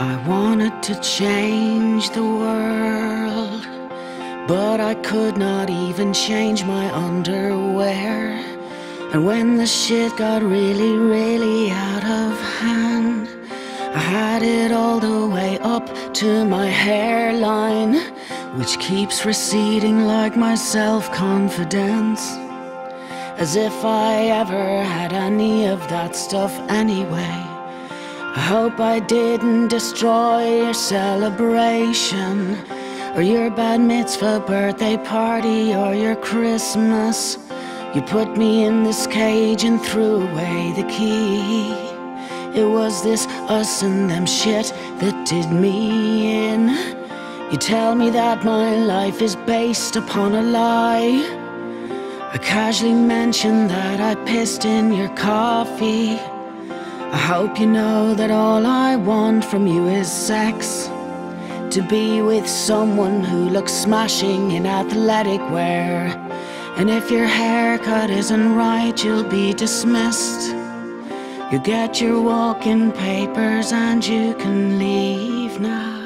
I wanted to change the world, but I could not even change my underwear. And when the shit got really, really out of hand, I had it all the way up to my hairline, which keeps receding like my self-confidence, as if I ever had any of that stuff anyway. I hope I didn't destroy your celebration, or your bat mitzvah birthday party, or your Christmas. You put me in this cage and threw away the key. It was this us and them shit that did me in. You tell me that my life is based upon a lie. I casually mentioned that I pissed in your coffee. I hope you know that all I want from you is sex, to be with someone who looks smashing in athletic wear. And if your haircut isn't right, you'll be dismissed. You get your walk-in papers and you can leave now.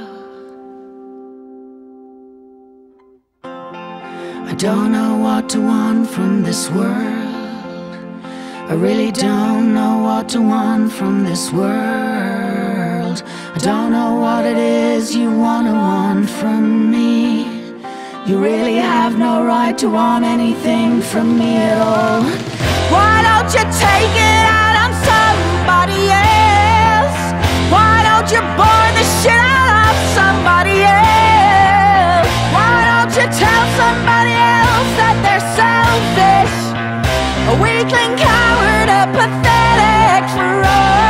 I don't know what to want from this world. I really don't know what to want from this world. I don't know what it is you wanna want from me. You really have no right to want anything from me at all. Why don't you take it out on somebody else? Why don't you bore the shit out of somebody else? Why don't you tell somebody else that they're selfish, a weakling, coward, a pathetic fraud?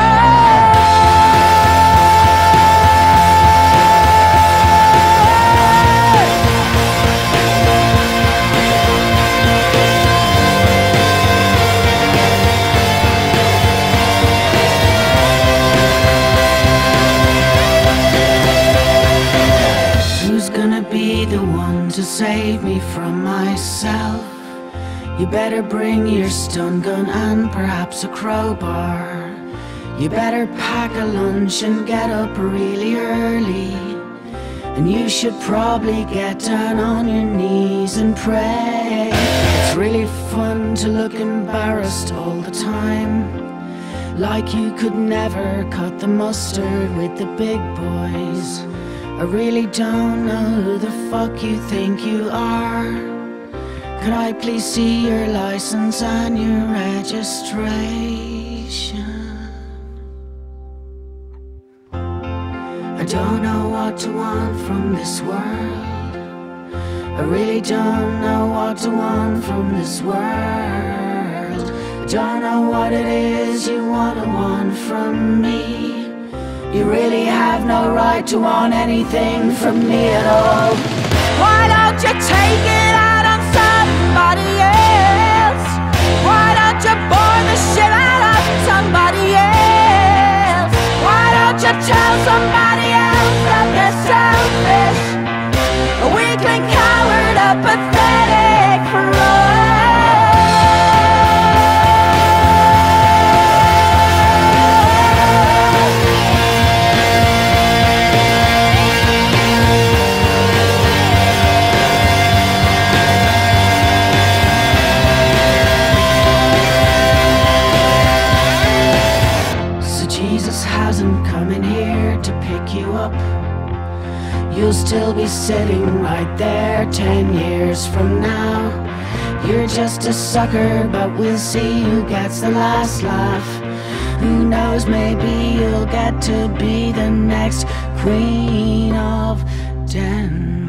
Who's gonna be the one to save me from myself? You better bring your stun gun and perhaps a crowbar. You better pack a lunch and get up really early. And you should probably get down on your knees and pray. It's really fun to look embarrassed all the time, like you could never cut the mustard with the big boys. I really don't know who the fuck you think you are. Could I please see your license and your registration? I don't know what to want from this world. I really don't know what to want from this world. I don't know what it is you wanna want from me. You really have no right to want anything from me at all. Why don't you take it out on somebody else? Why don't you bore the shit out of somebody else? Why don't you tell somebody else that they're selfish, a weakling, coward, a pathetic fraud? Coming here to pick you up. You'll still be sitting right there 10 years from now. You're just a sucker, but we'll see who gets the last laugh. Who knows, maybe you'll get to be the next Queen of Denmark.